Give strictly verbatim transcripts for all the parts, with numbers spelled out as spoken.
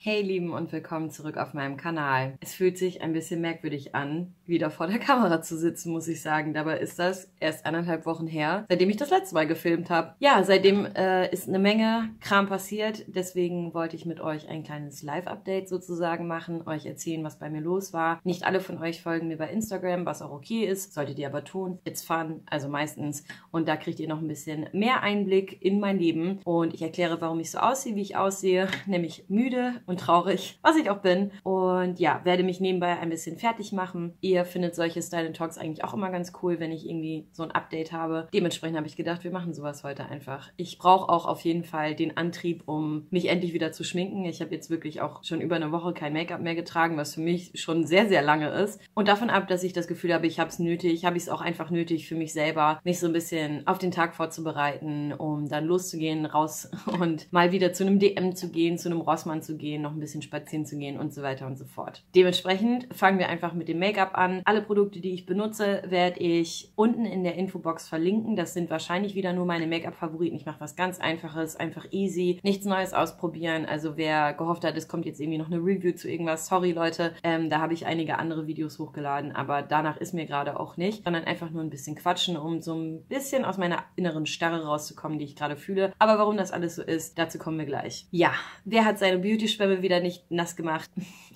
Hey Lieben und willkommen zurück auf meinem Kanal. Es fühlt sich ein bisschen merkwürdig an, wieder vor der Kamera zu sitzen, muss ich sagen. Dabei ist das erst anderthalb Wochen her, seitdem ich das letzte Mal gefilmt habe. Ja, seitdem äh, ist eine Menge Kram passiert. Deswegen wollte ich mit euch ein kleines Live-Update sozusagen machen, euch erzählen, was bei mir los war. Nicht alle von euch folgen mir bei Instagram, was auch okay ist. Solltet ihr aber tun. It's fun, also meistens. Und da kriegt ihr noch ein bisschen mehr Einblick in mein Leben. Und ich erkläre, warum ich so aussehe, wie ich aussehe. Nämlich müde und traurig, was ich auch bin. Und ja, werde mich nebenbei ein bisschen fertig machen. Ihr findet solche Style Talks eigentlich auch immer ganz cool, wenn ich irgendwie so ein Update habe. Dementsprechend habe ich gedacht, wir machen sowas heute einfach. Ich brauche auch auf jeden Fall den Antrieb, um mich endlich wieder zu schminken. Ich habe jetzt wirklich auch schon über eine Woche kein Make-up mehr getragen, was für mich schon sehr, sehr lange ist. Und davon ab, dass ich das Gefühl habe, ich habe es nötig, habe ich es auch einfach nötig für mich selber, mich so ein bisschen auf den Tag vorzubereiten, um dann loszugehen, raus und mal wieder zu einem D M zu gehen, zu einem Rossmann zu gehen, noch ein bisschen spazieren zu gehen und so weiter und so fort. Dementsprechend fangen wir einfach mit dem Make-up an. Alle Produkte, die ich benutze, werde ich unten in der Infobox verlinken. Das sind wahrscheinlich wieder nur meine Make-up-Favoriten. Ich mache was ganz Einfaches, einfach easy, nichts Neues ausprobieren. Also wer gehofft hat, es kommt jetzt irgendwie noch eine Review zu irgendwas, sorry Leute, ähm, da habe ich einige andere Videos hochgeladen, aber danach ist mir gerade auch nicht, sondern einfach nur ein bisschen quatschen, um so ein bisschen aus meiner inneren Starre rauszukommen, die ich gerade fühle. Aber warum das alles so ist, dazu kommen wir gleich. Ja, wer hat seine Beauty-Schwämme wieder nicht nass gemacht?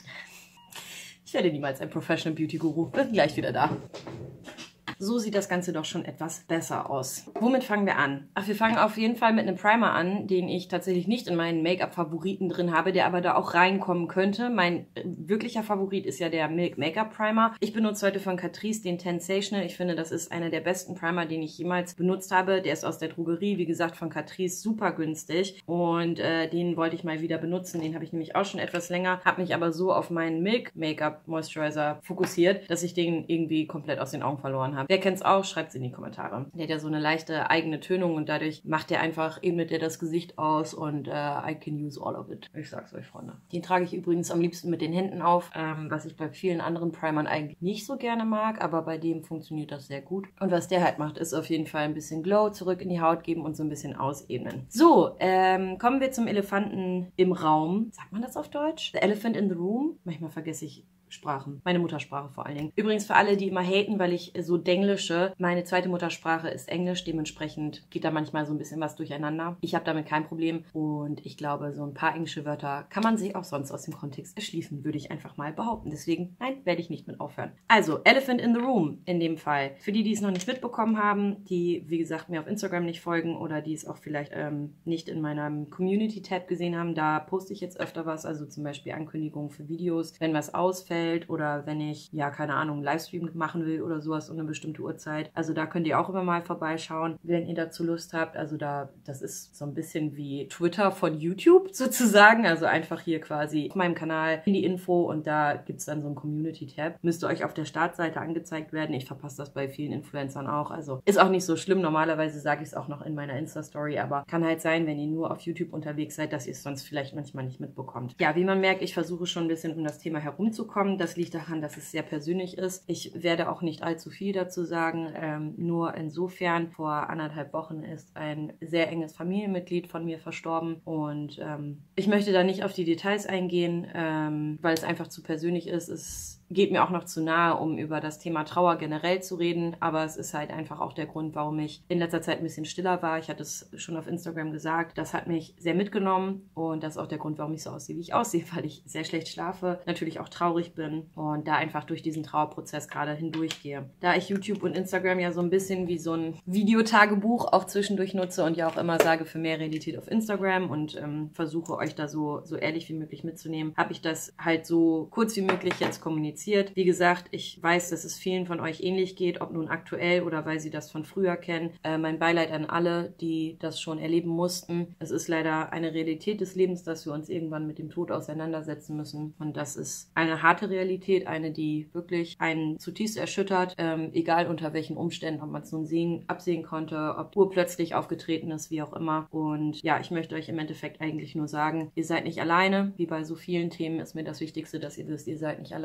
Ich werde niemals ein Professional Beauty Guru. Bin gleich wieder da. So sieht das Ganze doch schon etwas besser aus. Womit fangen wir an? Ach, wir fangen auf jeden Fall mit einem Primer an, den ich tatsächlich nicht in meinen Make-up-Favoriten drin habe, der aber da auch reinkommen könnte. Mein wirklicher Favorit ist ja der Milk Make-up Primer. Ich benutze heute von Catrice den Tensational. Ich finde, das ist einer der besten Primer, den ich jemals benutzt habe. Der ist aus der Drogerie, wie gesagt, von Catrice, super günstig. Und äh, den wollte ich mal wieder benutzen. Den habe ich nämlich auch schon etwas länger, habe mich aber so auf meinen Milk Make-up Moisturizer fokussiert, dass ich den irgendwie komplett aus den Augen verloren habe. Wer kennt es auch, schreibt es in die Kommentare. Der hat ja so eine leichte eigene Tönung und dadurch macht er einfach, ebnet er das Gesicht aus und äh, I can use all of it. Ich sag's euch, Freunde. Den trage ich übrigens am liebsten mit den Händen auf, ähm, was ich bei vielen anderen Primern eigentlich nicht so gerne mag, aber bei dem funktioniert das sehr gut. Und was der halt macht, ist auf jeden Fall ein bisschen Glow zurück in die Haut geben und so ein bisschen ausebnen. So, ähm, kommen wir zum Elefanten im Raum. Sagt man das auf Deutsch? The Elephant in the Room? Manchmal vergesse ich Sprachen. Meine Muttersprache vor allen Dingen. Übrigens für alle, die immer haten, weil ich so denglische, meine zweite Muttersprache ist Englisch, dementsprechend geht da manchmal so ein bisschen was durcheinander. Ich habe damit kein Problem und ich glaube, so ein paar englische Wörter kann man sich auch sonst aus dem Kontext erschließen, würde ich einfach mal behaupten. Deswegen, nein, werde ich nicht mit aufhören. Also, Elephant in the Room in dem Fall. Für die, die es noch nicht mitbekommen haben, die, wie gesagt, mir auf Instagram nicht folgen oder die es auch vielleicht ähm, nicht in meinem Community-Tab gesehen haben, da poste ich jetzt öfter was, also zum Beispiel Ankündigungen für Videos, wenn was ausfällt, oder wenn ich, ja, keine Ahnung, einen Livestream machen will oder sowas um eine bestimmte Uhrzeit. Also da könnt ihr auch immer mal vorbeischauen, wenn ihr dazu Lust habt. Also da, das ist so ein bisschen wie Twitter von YouTube sozusagen. Also einfach hier quasi auf meinem Kanal in die Info und da gibt es dann so einen Community-Tab. Müsste euch auf der Startseite angezeigt werden. Ich verpasse das bei vielen Influencern auch. Also ist auch nicht so schlimm. Normalerweise sage ich es auch noch in meiner Insta-Story, aber kann halt sein, wenn ihr nur auf YouTube unterwegs seid, dass ihr es sonst vielleicht manchmal nicht mitbekommt. Ja, wie man merkt, ich versuche schon ein bisschen um das Thema herumzukommen. Das liegt daran, dass es sehr persönlich ist. Ich werde auch nicht allzu viel dazu sagen. Ähm, nur insofern, vor anderthalb Wochen ist ein sehr enges Familienmitglied von mir verstorben. Und ähm, ich möchte da nicht auf die Details eingehen, ähm, weil es einfach zu persönlich ist. Es geht mir auch noch zu nahe, um über das Thema Trauer generell zu reden. Aber es ist halt einfach auch der Grund, warum ich in letzter Zeit ein bisschen stiller war. Ich hatte es schon auf Instagram gesagt. Das hat mich sehr mitgenommen. Und das ist auch der Grund, warum ich so aussehe, wie ich aussehe. Weil ich sehr schlecht schlafe, natürlich auch traurig bin und da einfach durch diesen Trauerprozess gerade hindurchgehe. Da ich YouTube und Instagram ja so ein bisschen wie so ein Videotagebuch auch zwischendurch nutze und ja auch immer sage, für mehr Realität auf Instagram und ähm, versuche euch da so, so ehrlich wie möglich mitzunehmen, habe ich das halt so kurz wie möglich jetzt kommuniziert. Wie gesagt, ich weiß, dass es vielen von euch ähnlich geht, ob nun aktuell oder weil sie das von früher kennen. Äh, mein Beileid an alle, die das schon erleben mussten. Es ist leider eine Realität des Lebens, dass wir uns irgendwann mit dem Tod auseinandersetzen müssen und das ist eine harte Realität, eine, die wirklich einen zutiefst erschüttert, ähm, egal unter welchen Umständen, ob man es nun sehen, absehen konnte, ob urplötzlich aufgetreten ist, wie auch immer. Und ja, ich möchte euch im Endeffekt eigentlich nur sagen, ihr seid nicht alleine. Wie bei so vielen Themen ist mir das Wichtigste, dass ihr wisst, ihr seid nicht alleine.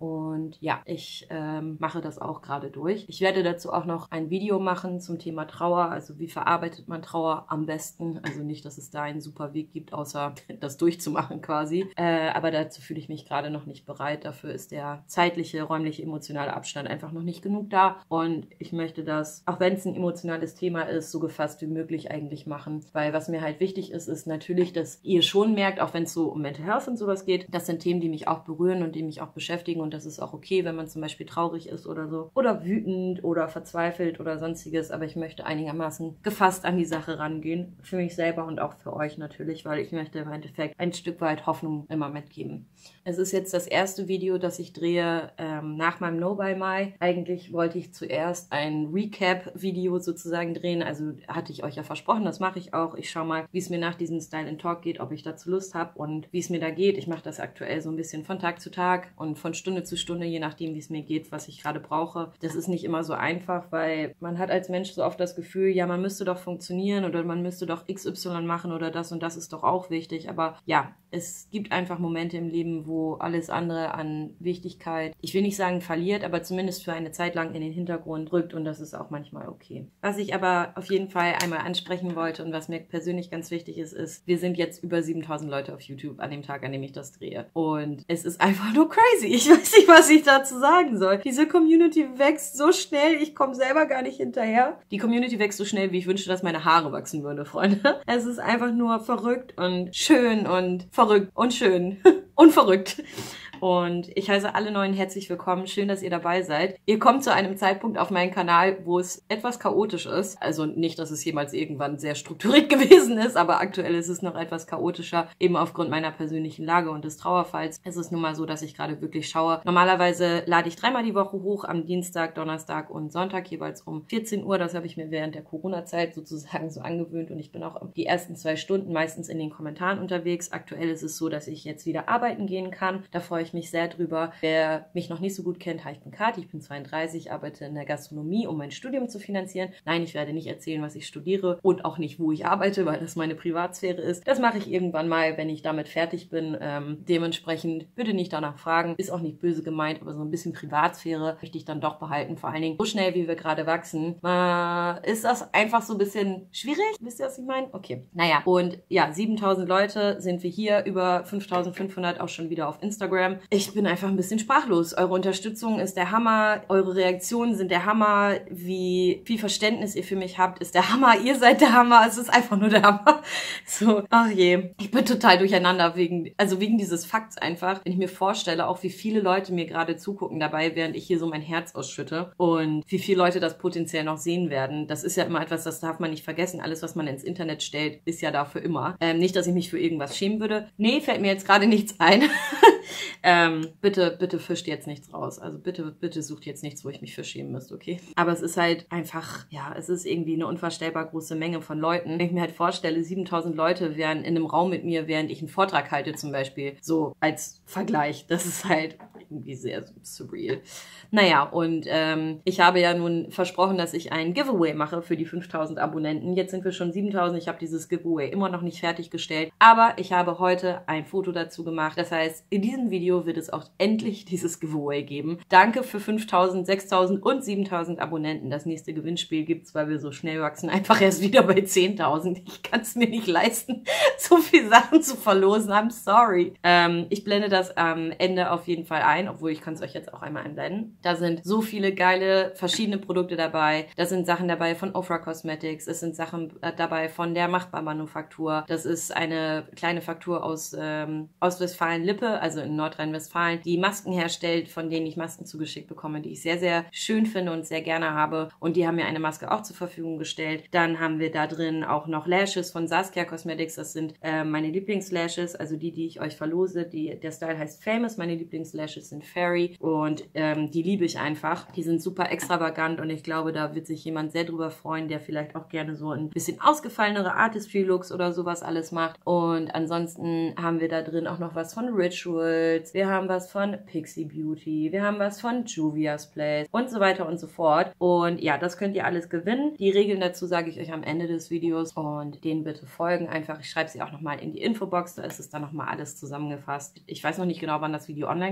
Und ja, ich ähm, mache das auch gerade durch. Ich werde dazu auch noch ein Video machen zum Thema Trauer, also wie verarbeitet man Trauer am besten. Also nicht, dass es da einen super Weg gibt, außer das durchzumachen quasi. Äh, aber dazu fühle ich mich gerade noch nicht bereit. Dafür ist der zeitliche, räumliche, emotionale Abstand einfach noch nicht genug da. Und ich möchte das, auch wenn es ein emotionales Thema ist, so gefasst wie möglich eigentlich machen. Weil was mir halt wichtig ist, ist natürlich, dass ihr schon merkt, auch wenn es so um Mental Health und sowas geht, das sind Themen, die mich auch berühren und die mich auch beschäftigen. Und das ist auch okay, wenn man zum Beispiel traurig ist oder so. Oder wütend oder verzweifelt oder sonstiges. Aber ich möchte einigermaßen gefasst an die Sache rangehen. Für mich selber und auch für euch natürlich, weil ich möchte im Endeffekt ein Stück weit Hoffnung immer mitgeben. Es ist jetzt das erste Video, das ich drehe ähm, nach meinem No by Mai. Eigentlich wollte ich zuerst ein Recap-Video sozusagen drehen. Also hatte ich euch ja versprochen, das mache ich auch. Ich schaue mal, wie es mir nach diesem Style and Talk geht, ob ich dazu Lust habe und wie es mir da geht. Ich mache das aktuell so ein bisschen von Tag zu Tag und von Stunde zu Stunde, je nachdem, wie es mir geht, was ich gerade brauche. Das ist nicht immer so einfach, weil man hat als Mensch so oft das Gefühl, ja, man müsste doch funktionieren oder man müsste doch X Y machen oder das und das ist doch auch wichtig. Aber ja, es gibt einfach Momente im Leben, wo alles andere an Wichtigkeit, ich will nicht sagen verliert, aber zumindest für eine Zeit lang in den Hintergrund rückt und das ist auch manchmal okay. Was ich aber auf jeden Fall einmal ansprechen wollte und was mir persönlich ganz wichtig ist, ist, wir sind jetzt über siebentausend Leute auf YouTube an dem Tag, an dem ich das drehe. Und es ist einfach nur crazy. Ich weiß nicht, was ich dazu sagen soll. Diese Community wächst so schnell, ich komme selber gar nicht hinterher. Die Community wächst so schnell, wie ich wünschte, dass meine Haare wachsen würden, Freunde. Es ist einfach nur verrückt und schön und verrückt und schön und verrückt. Und ich heiße alle Neuen herzlich willkommen. Schön, dass ihr dabei seid. Ihr kommt zu einem Zeitpunkt auf meinen Kanal, wo es etwas chaotisch ist. Also nicht, dass es jemals irgendwann sehr strukturiert gewesen ist, aber aktuell ist es noch etwas chaotischer, eben aufgrund meiner persönlichen Lage und des Trauerfalls. Es ist nun mal so, dass ich gerade wirklich schaue. Normalerweise lade ich dreimal die Woche hoch, am Dienstag, Donnerstag und Sonntag, jeweils um vierzehn Uhr. Das habe ich mir während der Corona-Zeit sozusagen so angewöhnt und ich bin auch die ersten zwei Stunden meistens in den Kommentaren unterwegs. Aktuell ist es so, dass ich jetzt wieder arbeiten gehen kann. Da freue ich mich sehr drüber. Wer mich noch nicht so gut kennt, hi, ich bin Kathi, ich bin zweiunddreißig, arbeite in der Gastronomie, um mein Studium zu finanzieren. Nein, ich werde nicht erzählen, was ich studiere und auch nicht, wo ich arbeite, weil das meine Privatsphäre ist. Das mache ich irgendwann mal, wenn ich damit fertig bin. Ähm, dementsprechend bitte nicht danach fragen. Ist auch nicht böse gemeint, aber so ein bisschen Privatsphäre möchte ich dann doch behalten. Vor allen Dingen so schnell, wie wir gerade wachsen, äh, ist das einfach so ein bisschen schwierig. Wisst ihr, was ich meine? Okay. Naja, und ja, siebentausend Leute sind wir hier, über fünftausendfünfhundert auch schon wieder auf Instagram. Ich bin einfach ein bisschen sprachlos. Eure Unterstützung ist der Hammer. Eure Reaktionen sind der Hammer. Wie viel Verständnis ihr für mich habt, ist der Hammer. Ihr seid der Hammer. Es ist einfach nur der Hammer. So, ach je. Ich bin total durcheinander wegen, also wegen dieses Fakts einfach. Wenn ich mir vorstelle, auch wie viele Leute mir gerade zugucken dabei, während ich hier so mein Herz ausschütte und wie viele Leute das potenziell noch sehen werden. Das ist ja immer etwas, das darf man nicht vergessen. Alles, was man ins Internet stellt, ist ja da für immer. Ähm, nicht, dass ich mich für irgendwas schämen würde. Nee, fällt mir jetzt gerade nichts ein. ähm, bitte, bitte fischt jetzt nichts raus. Also bitte, bitte sucht jetzt nichts, wo ich mich für schämen müsste, okay? Aber es ist halt einfach, ja, es ist irgendwie eine unvorstellbar große Menge von Leuten. Wenn ich mir halt vorstelle, siebentausend Leute wären in einem Raum mit mir, während ich einen Vortrag halte zum Beispiel, so als Vergleich. Das ist halt irgendwie sehr surreal. Naja, und ähm, ich habe ja nun versprochen, dass ich ein Giveaway mache für die fünftausend Abonnenten. Jetzt sind wir schon siebentausend. Ich habe dieses Giveaway immer noch nicht fertiggestellt. Aber ich habe heute ein Foto dazu gemacht. Das heißt, in diesem Video wird es auch endlich dieses Giveaway geben. Danke für fünftausend, sechstausend und siebentausend Abonnenten. Das nächste Gewinnspiel gibt's, weil wir so schnell wachsen, einfach erst wieder bei zehntausend. Ich kann es mir nicht leisten, so viele Sachen zu verlosen. I'm sorry. Ähm, ich blende das am Ende auf jeden Fall ein, obwohl ich kann es euch jetzt auch einmal einblenden. Da sind so viele geile verschiedene Produkte dabei. Da sind Sachen dabei von Ofra Cosmetics. Es sind Sachen dabei von der Machbar Manufaktur. Das ist eine kleine Faktur aus ähm, aus Westfalen-Lippe, also in Nordrhein-Westfalen, die Masken herstellt, von denen ich Masken zugeschickt bekomme, die ich sehr, sehr schön finde und sehr gerne habe. Und die haben mir eine Maske auch zur Verfügung gestellt. Dann haben wir da drin auch noch Lashes von Saskia Cosmetics. Das sind äh, meine Lieblingslashes, also die, die ich euch verlose. Die, der Style heißt Famous. Meine Lieblingslashes sind Fairy und ähm, die liebe ich einfach. Die sind super extravagant und ich glaube, da wird sich jemand sehr drüber freuen, der vielleicht auch gerne so ein bisschen ausgefallenere Artistry-Looks oder sowas alles macht. Und ansonsten haben wir da drin auch noch was von Rituals. Wir haben was von Pixie Beauty. Wir haben was von Juvia's Place und so weiter und so fort. Und ja, das könnt ihr alles gewinnen. Die Regeln dazu sage ich euch am Ende des Videos und denen bitte folgen einfach. Ich schreibe sie auch nochmal in die Infobox. Da ist es dann nochmal alles zusammengefasst. Ich weiß noch nicht genau, wann das Video online kommt.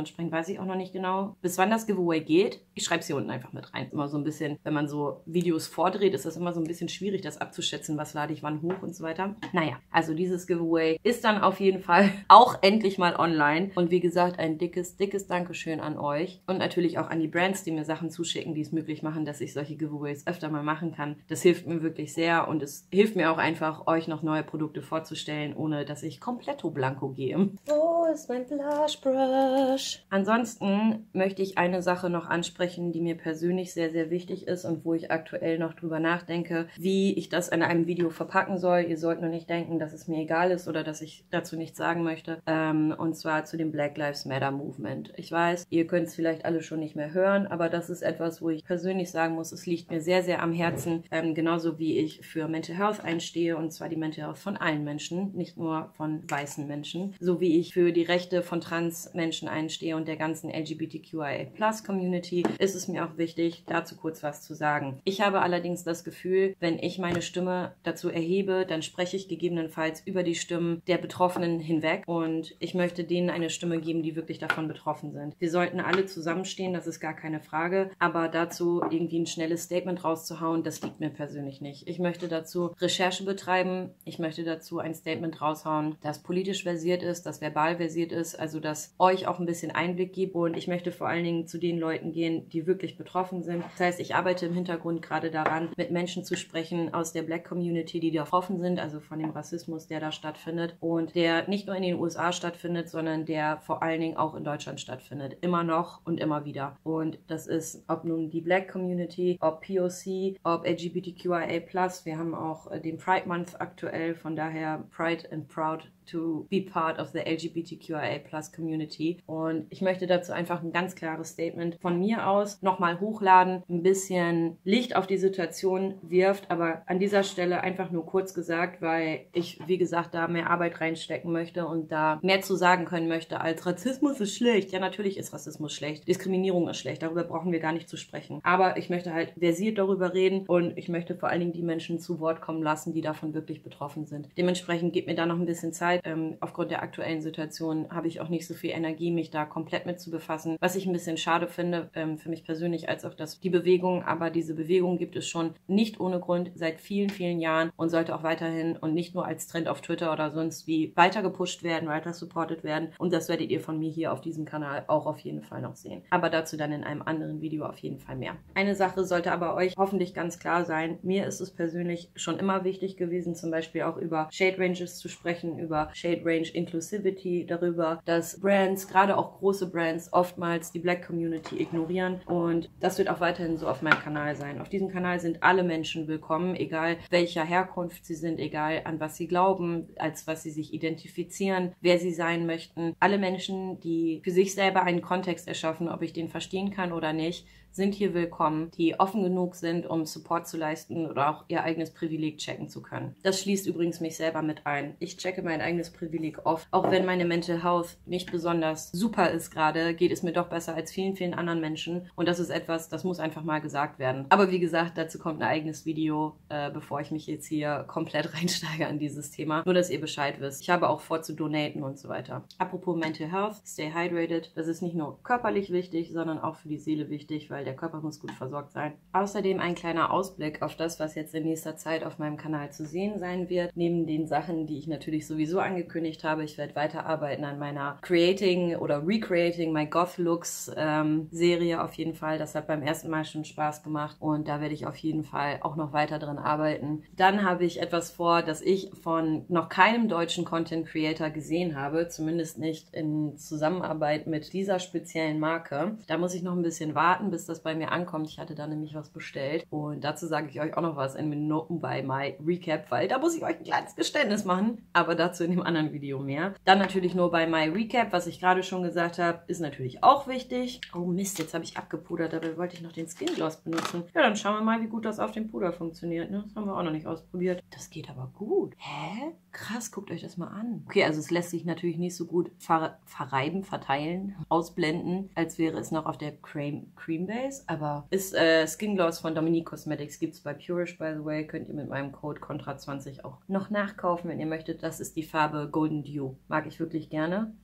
dementsprechend weiß ich auch noch nicht genau, bis wann das Giveaway geht. Ich schreibe es hier unten einfach mit rein. Immer so ein bisschen, wenn man so Videos vordreht, ist das immer so ein bisschen schwierig, das abzuschätzen, was lade ich wann hoch und so weiter. Naja, also dieses Giveaway ist dann auf jeden Fall auch endlich mal online. Und wie gesagt, ein dickes, dickes Dankeschön an euch. Und natürlich auch an die Brands, die mir Sachen zuschicken, die es möglich machen, dass ich solche Giveaways öfter mal machen kann. Das hilft mir wirklich sehr und es hilft mir auch einfach, euch noch neue Produkte vorzustellen, ohne dass ich komplett blanko gehe. Wo ist mein Blush Brush? Ansonsten möchte ich eine Sache noch ansprechen, die mir persönlich sehr, sehr wichtig ist und wo ich aktuell noch drüber nachdenke, wie ich das in einem Video verpacken soll. Ihr sollt nur nicht denken, dass es mir egal ist oder dass ich dazu nichts sagen möchte. Ähm, und zwar zu dem Black Lives Matter Movement. Ich weiß, ihr könnt es vielleicht alle schon nicht mehr hören, aber das ist etwas, wo ich persönlich sagen muss, es liegt mir sehr, sehr am Herzen. Ähm, genauso wie ich für Mental Health einstehe, und zwar die Mental Health von allen Menschen, nicht nur von weißen Menschen. So wie ich für die Rechte von Trans-Menschen einstehe und der ganzen L G B T Q I A Plus Community, ist es mir auch wichtig, dazu kurz was zu sagen. Ich habe allerdings das Gefühl, wenn ich meine Stimme dazu erhebe, dann spreche ich gegebenenfalls über die Stimmen der Betroffenen hinweg und ich möchte denen eine Stimme geben, die wirklich davon betroffen sind. Wir sollten alle zusammenstehen, das ist gar keine Frage, aber dazu irgendwie ein schnelles Statement rauszuhauen, das liegt mir persönlich nicht. Ich möchte dazu Recherche betreiben, ich möchte dazu ein Statement raushauen, das politisch versiert ist, das verbal versiert ist, also das euch auch ein bisschen Einblick gibt und ich möchte vor allen Dingen zu den Leuten gehen, die wirklich betroffen sind. Das heißt, ich arbeite im Hintergrund gerade daran, mit Menschen zu sprechen aus der Black Community, die betroffen sind, also von dem Rassismus, der da stattfindet und der nicht nur in den U S A stattfindet, sondern der vor allen Dingen auch in Deutschland stattfindet. Immer noch und immer wieder. Und das ist, ob nun die Black Community, ob P O C, ob L G B T Q I A plus. Wir haben auch den Pride Month aktuell, von daher Pride and Proud to be part of the L G B T Q I A plus Community. Und ich möchte dazu einfach ein ganz klares Statement von mir aus nochmal hochladen, ein bisschen Licht auf die Situation wirft, aber an dieser Stelle einfach nur kurz gesagt, weil ich, wie gesagt, da mehr Arbeit reinstecken möchte und da mehr zu sagen können möchte als Rassismus ist schlecht. Ja, natürlich ist Rassismus schlecht. Diskriminierung ist schlecht. Darüber brauchen wir gar nicht zu sprechen. Aber ich möchte halt versiert darüber reden und ich möchte vor allen Dingen die Menschen zu Wort kommen lassen, die davon wirklich betroffen sind. Dementsprechend gibt mir da noch ein bisschen Zeit. Ähm, aufgrund der aktuellen Situation habe ich auch nicht so viel Energie, mich da komplett mit zu befassen. Was ich ein bisschen schade finde, ähm, für mich persönlich, als auch das, die Bewegung. Aber diese Bewegung gibt es schon nicht ohne Grund seit vielen, vielen Jahren und sollte auch weiterhin und nicht nur als Trend auf Twitter oder sonst wie weiter gepusht werden, weiter supported werden. Und das werdet ihr von mir hier auf diesem Kanal auch auf jeden Fall noch sehen. Aber dazu dann in einem anderen Video auf jeden Fall mehr. Eine Sache sollte aber euch hoffentlich ganz klar sein. Mir ist es persönlich schon immer wichtig gewesen, zum Beispiel auch über Shade Ranges zu sprechen, über Shade Range Inclusivity, darüber, dass Brands, gerade auch große Brands, oftmals die Black Community ignorieren. Und das wird auch weiterhin so auf meinem Kanal sein. Auf diesem Kanal sind alle Menschen willkommen, egal welcher Herkunft sie sind, egal an was sie glauben, als was sie sich identifizieren, wer sie sein möchten. Alle Menschen, die für sich selber einen Kontext erschaffen, ob ich den verstehen kann oder nicht, sind hier willkommen, die offen genug sind, um Support zu leisten oder auch ihr eigenes Privileg checken zu können. Das schließt übrigens mich selber mit ein. Ich checke mein eigenes Privileg oft. Auch wenn meine Mental Health nicht besonders super ist gerade, geht es mir doch besser als vielen, vielen anderen Menschen. Und das ist etwas, das muss einfach mal gesagt werden. Aber wie gesagt, dazu kommt ein eigenes Video, äh, bevor ich mich jetzt hier komplett reinsteige an dieses Thema. Nur, dass ihr Bescheid wisst. Ich habe auch vor zu donaten und so weiter. Apropos Mental Health, stay hydrated. Das ist nicht nur körperlich wichtig, sondern auch für die Seele wichtig, weil der Körper muss gut versorgt sein. Außerdem ein kleiner Ausblick auf das, was jetzt in nächster Zeit auf meinem Kanal zu sehen sein wird. Neben den Sachen, die ich natürlich sowieso angekündigt habe. Ich werde weiterarbeiten an meiner Creating oder Recreating My Goth Looks ähm, Serie auf jeden Fall. Das hat beim ersten Mal schon Spaß gemacht und da werde ich auf jeden Fall auch noch weiter dran arbeiten. Dann habe ich etwas vor, das ich von noch keinem deutschen Content Creator gesehen habe, zumindest nicht in Zusammenarbeit mit dieser speziellen Marke. Da muss ich noch ein bisschen warten, bis das bei mir ankommt. Ich hatte da nämlich was bestellt und dazu sage ich euch auch noch was in Minuten bei My Recap, weil da muss ich euch ein kleines Geständnis machen, aber dazu in dem anderen Video mehr. Dann natürlich nur bei My Recap, was ich gerade schon gesagt habe, ist natürlich auch wichtig. Oh Mist, jetzt habe ich abgepudert, dabei wollte ich noch den Skin Gloss benutzen. Ja, dann schauen wir mal, wie gut das auf dem Puder funktioniert. Ne? Das haben wir auch noch nicht ausprobiert. Das geht aber gut. Hä? Krass, guckt euch das mal an. Okay, also es lässt sich natürlich nicht so gut ver verreiben, verteilen, ausblenden, als wäre es noch auf der Cream, Cream Base. Aber ist äh, Skin Gloss von Dominique Cosmetics. Gibt es bei Purish, by the way. Könnt ihr mit meinem Code Contra zwanzig auch noch nachkaufen, wenn ihr möchtet. Das ist die Farbe Golden Dew. Mag ich wirklich gerne. Oh, hätte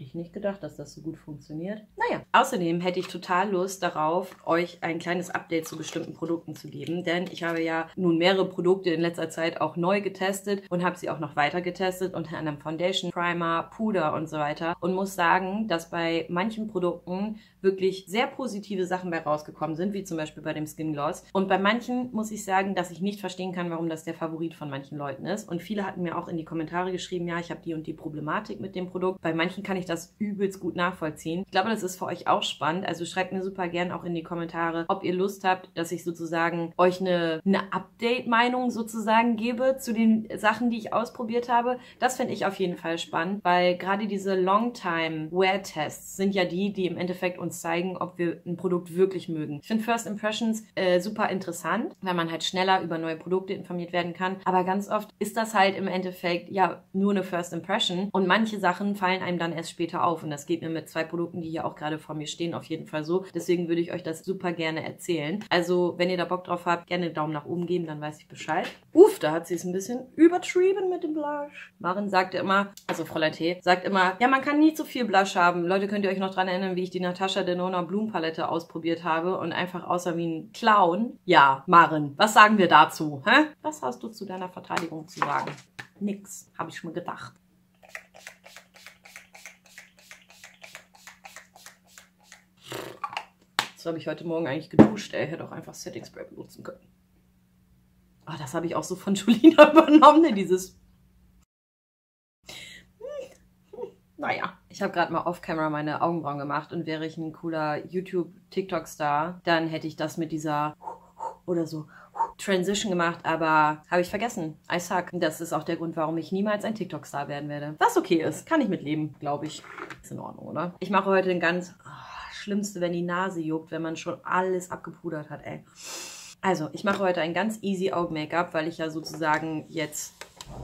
Hätte ich nicht gedacht, dass das so gut funktioniert. Naja, außerdem hätte ich total Lust darauf, euch ein kleines Update zu bestimmten Produkten zu geben, denn ich habe ja nun mehrere Produkte in letzter Zeit auch neu getestet und habe sie auch noch weiter getestet, unter anderem Foundation, Primer, Puder und so weiter, und muss sagen, dass bei manchen Produkten wirklich sehr positive Sachen bei rausgekommen sind, wie zum Beispiel bei dem Skin Gloss. Und bei manchen muss ich sagen, dass ich nicht verstehen kann, warum das der Favorit von manchen Leuten ist. Und viele hatten mir auch in die Kommentare geschrieben, ja, ich habe die und die Problematik mit dem Produkt. Bei manchen kann ich das übelst gut nachvollziehen. Ich glaube, das ist für euch auch spannend. Also schreibt mir super gern auch in die Kommentare, ob ihr Lust habt, dass ich sozusagen euch eine, eine Update-Meinung sozusagen gebe zu den Sachen, die ich ausprobiert habe. Das finde ich auf jeden Fall spannend, weil gerade diese Long-Time-Wear-Tests sind ja die, die im Endeffekt uns zeigen, ob wir ein Produkt wirklich mögen. Ich finde First Impressions äh, super interessant, weil man halt schneller über neue Produkte informiert werden kann. Aber ganz oft ist das halt im Endeffekt ja nur eine First Impression und manche Sachen fallen einem dann erst später auf. Und das geht mir mit zwei Produkten, die hier auch gerade vor mir stehen, auf jeden Fall so. Deswegen würde ich euch das super gerne erzählen. Also, wenn ihr da Bock drauf habt, gerne einen Daumen nach oben geben, dann weiß ich Bescheid. Uff, da hat sie es ein bisschen übertrieben mit dem Blush. Maren sagte immer, also Fräulein T, sagt immer, ja, man kann nie zu viel Blush haben. Leute, könnt ihr euch noch dran erinnern, wie ich die Natasha Denona Blumenpalette ausprobiert habe und einfach aussah wie ein Clown? Ja, Maren, was sagen wir dazu? Hä? Was hast du zu deiner Verteidigung zu sagen? Nix, habe ich mir gedacht. So habe ich heute Morgen eigentlich geduscht. Ey, hätte auch einfach Setting Spray benutzen können. Oh, das habe ich auch so von Julina übernommen, ne? Dieses... Naja, ich habe gerade mal off-camera meine Augenbrauen gemacht und wäre ich ein cooler YouTube-TikTok-Star, dann hätte ich das mit dieser oder so Transition gemacht, aber habe ich vergessen. I suck. Das ist auch der Grund, warum ich niemals ein TikTok-Star werden werde. Was okay ist, kann ich mitleben, glaube ich. Ist in Ordnung, oder? Ich mache heute ein ganz... Oh, Schlimmste, wenn die Nase juckt, wenn man schon alles abgepudert hat, ey. Also, ich mache heute ein ganz easy Augen-Make-up, weil ich ja sozusagen jetzt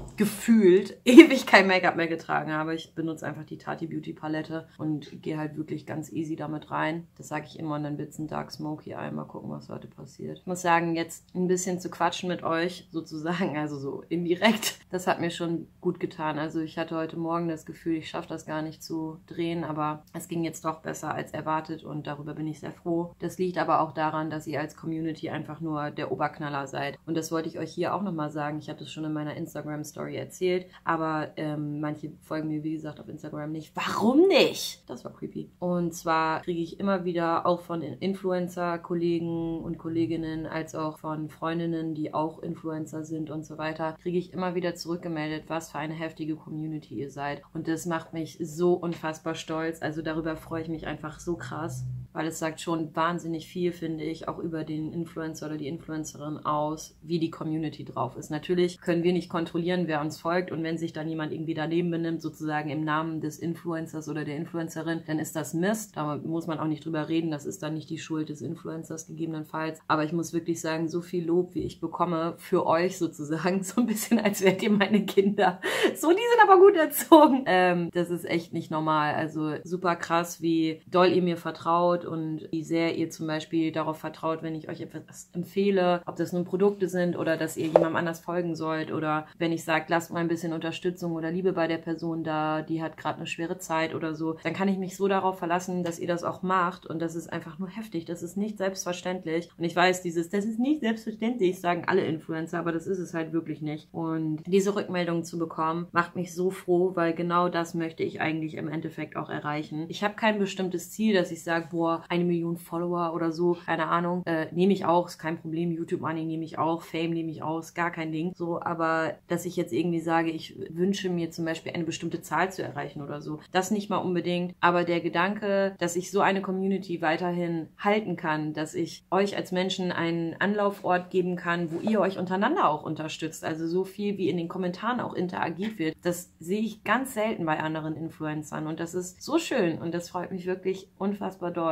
gefühlt ewig kein Make-up mehr getragen habe. Ich benutze einfach die Tati Beauty Palette und gehe halt wirklich ganz easy damit rein. Das sage ich immer und dann wird es ein Dark Smoky Eye. Mal gucken, was heute passiert. Ich muss sagen, jetzt ein bisschen zu quatschen mit euch sozusagen, also so indirekt, das hat mir schon gut getan. Also ich hatte heute Morgen das Gefühl, ich schaffe das gar nicht zu drehen, aber es ging jetzt doch besser als erwartet und darüber bin ich sehr froh. Das liegt aber auch daran, dass ihr als Community einfach nur der Oberknaller seid. Und das wollte ich euch hier auch nochmal sagen. Ich hatte es schon in meiner Instagram Story erzählt, aber ähm, manche folgen mir, wie gesagt, auf Instagram nicht. Warum nicht? Das war creepy. Und zwar kriege ich immer wieder auch von Influencer-Kollegen und Kolleginnen als auch von Freundinnen, die auch Influencer sind und so weiter, kriege ich immer wieder zurückgemeldet, was für eine heftige Community ihr seid. Und das macht mich so unfassbar stolz. Also darüber freue ich mich einfach so krass, weil es sagt schon wahnsinnig viel, finde ich, auch über den Influencer oder die Influencerin aus, wie die Community drauf ist. Natürlich können wir nicht kontrollieren, wer uns folgt, und wenn sich dann jemand irgendwie daneben benimmt, sozusagen im Namen des Influencers oder der Influencerin, dann ist das Mist. Da muss man auch nicht drüber reden, das ist dann nicht die Schuld des Influencers gegebenenfalls. Aber ich muss wirklich sagen, so viel Lob, wie ich bekomme für euch sozusagen, so ein bisschen, als wärt ihr meine Kinder. So, die sind aber gut erzogen. Ähm, das ist echt nicht normal. Also super krass, wie doll ihr mir vertraut und wie sehr ihr zum Beispiel darauf vertraut, wenn ich euch etwas empfehle, ob das nun Produkte sind oder dass ihr jemandem anders folgen sollt oder wenn ich sage, lasst mal ein bisschen Unterstützung oder Liebe bei der Person da, die hat gerade eine schwere Zeit oder so, dann kann ich mich so darauf verlassen, dass ihr das auch macht, und das ist einfach nur heftig. Das ist nicht selbstverständlich. Und ich weiß, dieses, das ist nicht selbstverständlich, sagen alle Influencer, aber das ist es halt wirklich nicht. Und diese Rückmeldung zu bekommen, macht mich so froh, weil genau das möchte ich eigentlich im Endeffekt auch erreichen. Ich habe kein bestimmtes Ziel, dass ich sage, boah, eine Million Follower oder so, keine Ahnung, äh, nehme ich auch, ist kein Problem, YouTube Money nehme ich auch, Fame nehme ich auch, ist gar kein Ding. So, aber dass ich jetzt irgendwie sage, ich wünsche mir zum Beispiel eine bestimmte Zahl zu erreichen oder so, das nicht mal unbedingt, aber der Gedanke, dass ich so eine Community weiterhin halten kann, dass ich euch als Menschen einen Anlaufort geben kann, wo ihr euch untereinander auch unterstützt, also so viel wie in den Kommentaren auch interagiert wird, das sehe ich ganz selten bei anderen Influencern und das ist so schön und das freut mich wirklich unfassbar doll.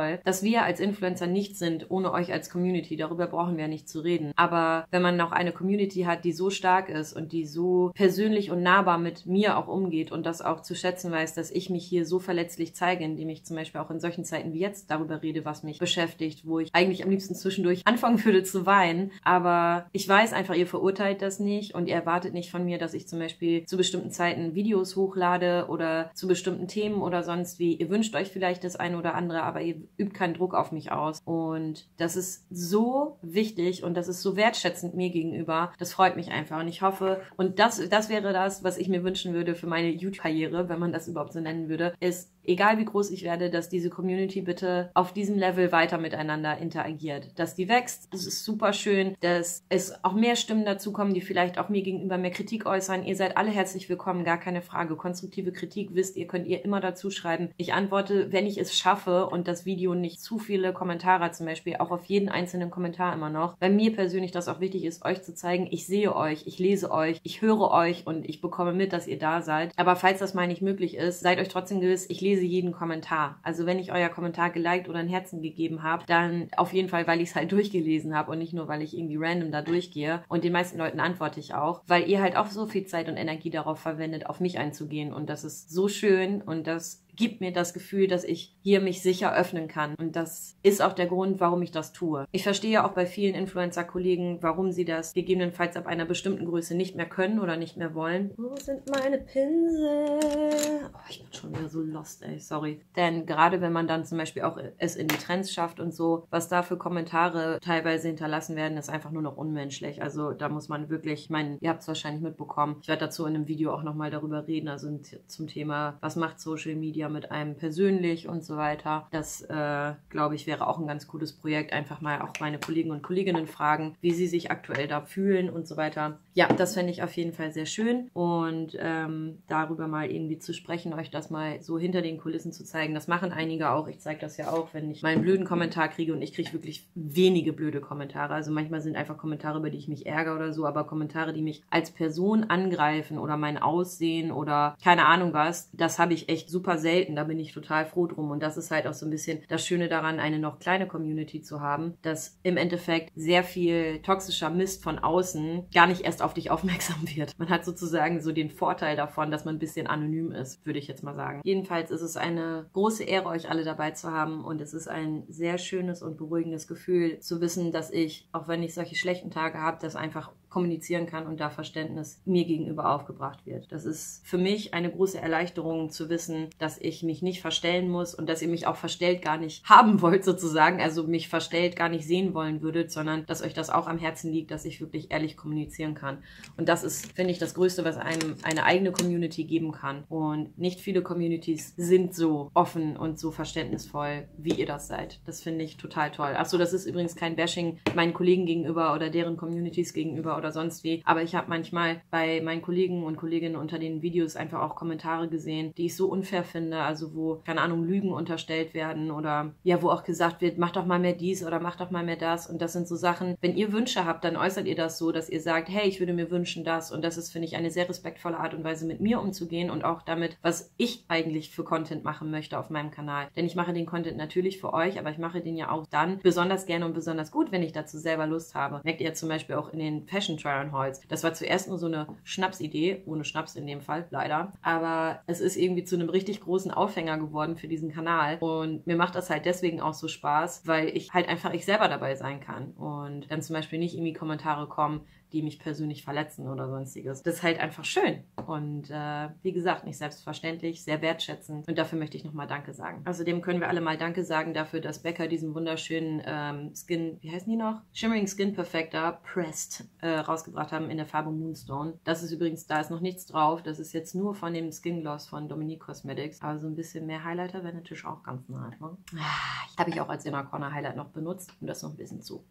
toll, dass wir als Influencer nicht sind, ohne euch als Community. Darüber brauchen wir nicht zu reden. Aber wenn man noch eine Community hat, die so stark ist und die so persönlich und nahbar mit mir auch umgeht und das auch zu schätzen weiß, dass ich mich hier so verletzlich zeige, indem ich zum Beispiel auch in solchen Zeiten wie jetzt darüber rede, was mich beschäftigt, wo ich eigentlich am liebsten zwischendurch anfangen würde zu weinen. Aber ich weiß einfach, ihr verurteilt das nicht und ihr erwartet nicht von mir, dass ich zum Beispiel zu bestimmten Zeiten Videos hochlade oder zu bestimmten Themen oder sonst wie. Ihr wünscht euch vielleicht das eine oder andere, aber ihr übt keinen Druck auf mich aus. Und das ist so wichtig und das ist so wertschätzend mir gegenüber. Das freut mich einfach und ich hoffe, und das, das wäre das, was ich mir wünschen würde für meine YouTube-Karriere, wenn man das überhaupt so nennen würde, ist, egal wie groß ich werde, dass diese Community bitte auf diesem Level weiter miteinander interagiert. Dass die wächst, das ist super schön, dass es auch mehr Stimmen dazu kommen, die vielleicht auch mir gegenüber mehr Kritik äußern. Ihr seid alle herzlich willkommen, gar keine Frage. Konstruktive Kritik, wisst ihr, könnt ihr immer dazu schreiben. Ich antworte, wenn ich es schaffe und das Video nicht zu viele Kommentare hat, zum Beispiel, auch auf jeden einzelnen Kommentar immer noch. Bei mir persönlich das auch wichtig ist, euch zu zeigen, ich sehe euch, ich lese euch, ich höre euch und ich bekomme mit, dass ihr da seid. Aber falls das mal nicht möglich ist, seid euch trotzdem gewiss, ich lese jeden Kommentar. Also wenn ich euer Kommentar geliked oder ein Herzen gegeben habe, dann auf jeden Fall, weil ich es halt durchgelesen habe und nicht nur, weil ich irgendwie random da durchgehe. Und den meisten Leuten antworte ich auch, weil ihr halt auch so viel Zeit und Energie darauf verwendet, auf mich einzugehen. Und das ist so schön und das gibt mir das Gefühl, dass ich hier mich sicher öffnen kann. Und das ist auch der Grund, warum ich das tue. Ich verstehe auch bei vielen Influencer-Kollegen, warum sie das gegebenenfalls ab einer bestimmten Größe nicht mehr können oder nicht mehr wollen. Wo sind meine Pinsel? Oh, ich bin schon wieder so lost, ey, sorry. Denn gerade wenn man dann zum Beispiel auch es in die Trends schafft und so, was da für Kommentare teilweise hinterlassen werden, ist einfach nur noch unmenschlich. Also da muss man wirklich, ich meine, ihr habt es wahrscheinlich mitbekommen, ich werde dazu in einem Video auch nochmal darüber reden, also zum Thema, was macht Social Media mit einem persönlich und so weiter. Das, äh, glaube ich, wäre auch ein ganz cooles Projekt. Einfach mal auch meine Kollegen und Kolleginnen fragen, wie sie sich aktuell da fühlen und so weiter. Ja, das fände ich auf jeden Fall sehr schön und ähm, darüber mal irgendwie zu sprechen, euch das mal so hinter den Kulissen zu zeigen. Das machen einige auch. Ich zeige das ja auch, wenn ich mal einen blöden Kommentar kriege und ich kriege wirklich wenige blöde Kommentare. Also manchmal sind einfach Kommentare, über die ich mich ärgere oder so, aber Kommentare, die mich als Person angreifen oder mein Aussehen oder keine Ahnung was, das habe ich echt super selten. Da bin ich total froh drum. Und das ist halt auch so ein bisschen das Schöne daran, eine noch kleine Community zu haben, dass im Endeffekt sehr viel toxischer Mist von außen gar nicht erst auf dich aufmerksam wird. Man hat sozusagen so den Vorteil davon, dass man ein bisschen anonym ist, würde ich jetzt mal sagen. Jedenfalls ist es eine große Ehre, euch alle dabei zu haben und es ist ein sehr schönes und beruhigendes Gefühl zu wissen, dass ich, auch wenn ich solche schlechten Tage habe, das einfach kommunizieren kann und da Verständnis mir gegenüber aufgebracht wird. Das ist für mich eine große Erleichterung zu wissen, dass ich mich nicht verstellen muss und dass ihr mich auch verstellt gar nicht haben wollt sozusagen, also mich verstellt gar nicht sehen wollen würdet, sondern dass euch das auch am Herzen liegt, dass ich wirklich ehrlich kommunizieren kann. Und das ist, finde ich, das Größte, was einem eine eigene Community geben kann. Und nicht viele Communities sind so offen und so verständnisvoll, wie ihr das seid. Das finde ich total toll. Achso, das ist übrigens kein Bashing meinen Kollegen gegenüber oder deren Communities gegenüber oder sonst wie. Aber ich habe manchmal bei meinen Kollegen und Kolleginnen unter den Videos einfach auch Kommentare gesehen, die ich so unfair finde. Also wo, keine Ahnung, Lügen unterstellt werden oder ja, wo auch gesagt wird, mach doch mal mehr dies oder mach doch mal mehr das. Und das sind so Sachen, wenn ihr Wünsche habt, dann äußert ihr das so, dass ihr sagt, hey, ich würde mir wünschen das. Und das ist, finde ich, eine sehr respektvolle Art und Weise, mit mir umzugehen und auch damit, was ich eigentlich für Content machen möchte auf meinem Kanal. Denn ich mache den Content natürlich für euch, aber ich mache den ja auch dann besonders gerne und besonders gut, wenn ich dazu selber Lust habe. Merkt ihr zum Beispiel auch in den Fashion Try-on-Hauls. Das war zuerst nur so eine Schnapsidee, ohne Schnaps in dem Fall, leider. Aber es ist irgendwie zu einem richtig großen Aufhänger geworden für diesen Kanal. Und mir macht das halt deswegen auch so Spaß, weil ich halt einfach ich selber dabei sein kann. Und dann zum Beispiel nicht irgendwie Kommentare kommen, die mich persönlich verletzen oder sonstiges. Das ist halt einfach schön. Und äh, wie gesagt, nicht selbstverständlich, sehr wertschätzend. Und dafür möchte ich nochmal Danke sagen. Außerdem können wir alle mal Danke sagen dafür, dass Becca diesen wunderschönen ähm, Skin, wie heißen die noch? Shimmering Skin Perfector Pressed äh, rausgebracht haben in der Farbe Moonstone. Das ist übrigens, da ist noch nichts drauf. Das ist jetzt nur von dem Skin Gloss von Dominique Cosmetics. Aber so ein bisschen mehr Highlighter wäre natürlich auch ganz nice. Ne? Ah, habe ich auch als Inner Corner Highlight noch benutzt. Und das noch ein bisschen zu.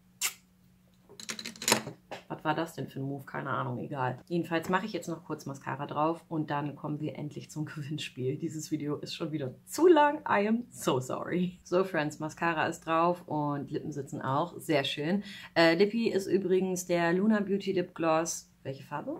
Was war das denn für ein Move? Keine Ahnung, egal. Jedenfalls mache ich jetzt noch kurz Mascara drauf und dann kommen wir endlich zum Gewinnspiel. Dieses Video ist schon wieder zu lang. I am so sorry. So, Friends, Mascara ist drauf und Lippen sitzen auch. Sehr schön. Äh, Lippy ist übrigens der Luna Beauty Lip Gloss. Welche Farbe?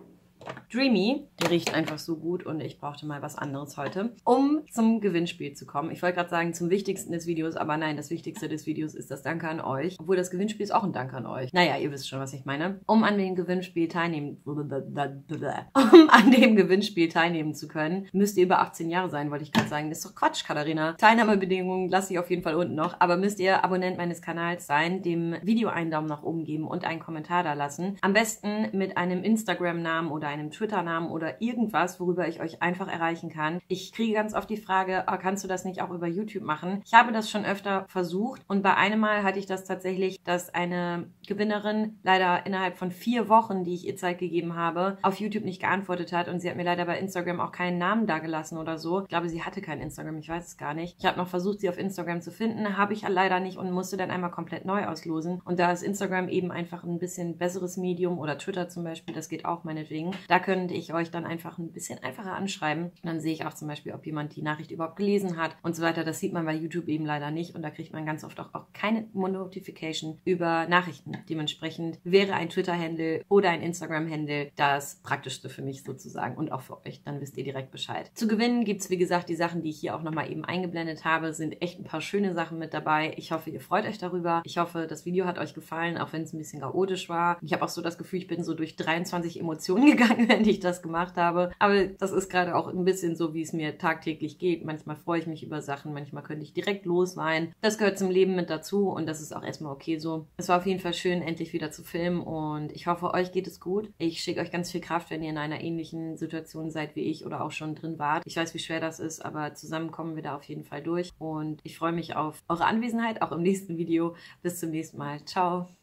Dreamy. Der riecht einfach so gut und ich brauchte mal was anderes heute, um zum Gewinnspiel zu kommen. Ich wollte gerade sagen, zum wichtigsten des Videos, aber nein, das wichtigste des Videos ist das Danke an euch. Obwohl das Gewinnspiel ist auch ein Dank an euch. Naja, ihr wisst schon, was ich meine. Um an dem Gewinnspiel teilnehmen, um an dem Gewinnspiel teilnehmen zu können, müsst ihr über achtzehn Jahre sein, wollte ich gerade sagen. Das ist doch Quatsch, Katharina. Teilnahmebedingungen lasse ich auf jeden Fall unten noch, aber müsst ihr Abonnent meines Kanals sein, dem Video einen Daumen nach oben geben und einen Kommentar da lassen. Am besten mit einem Instagram-Namen oder einem Twitter-Namen oder irgendwas, worüber ich euch einfach erreichen kann. Ich kriege ganz oft die Frage, oh, kannst du das nicht auch über YouTube machen? Ich habe das schon öfter versucht und bei einem Mal hatte ich das tatsächlich, dass eine Gewinnerin leider innerhalb von vier Wochen, die ich ihr Zeit gegeben habe, auf YouTube nicht geantwortet hat und sie hat mir leider bei Instagram auch keinen Namen dagelassen oder so. Ich glaube, sie hatte kein Instagram, ich weiß es gar nicht. Ich habe noch versucht, sie auf Instagram zu finden, habe ich leider nicht und musste dann einmal komplett neu auslosen. Und da ist Instagram eben einfach ein bisschen besseres Medium oder Twitter zum Beispiel, das geht auch meinetwegen. Da könnte ich euch dann einfach ein bisschen einfacher anschreiben. Und dann sehe ich auch zum Beispiel, ob jemand die Nachricht überhaupt gelesen hat und so weiter. Das sieht man bei YouTube eben leider nicht und da kriegt man ganz oft auch, auch keine Notification über Nachrichten. Dementsprechend wäre ein Twitter-Handle oder ein Instagram-Handle das Praktischste für mich sozusagen und auch für euch. Dann wisst ihr direkt Bescheid. Zu gewinnen gibt es, wie gesagt, die Sachen, die ich hier auch nochmal eben eingeblendet habe, sind echt ein paar schöne Sachen mit dabei. Ich hoffe, ihr freut euch darüber. Ich hoffe, das Video hat euch gefallen, auch wenn es ein bisschen chaotisch war. Ich habe auch so das Gefühl, ich bin so durch dreiundzwanzig Emotionen gegangen, wenn ich das gemacht habe. Aber das ist gerade auch ein bisschen so, wie es mir tagtäglich geht. Manchmal freue ich mich über Sachen, manchmal könnte ich direkt losweinen. Das gehört zum Leben mit dazu und das ist auch erstmal okay so. Es war auf jeden Fall schön, endlich wieder zu filmen und ich hoffe, euch geht es gut. Ich schicke euch ganz viel Kraft, wenn ihr in einer ähnlichen Situation seid wie ich oder auch schon drin wart. Ich weiß, wie schwer das ist, aber zusammen kommen wir da auf jeden Fall durch und ich freue mich auf eure Anwesenheit, auch im nächsten Video. Bis zum nächsten Mal. Ciao!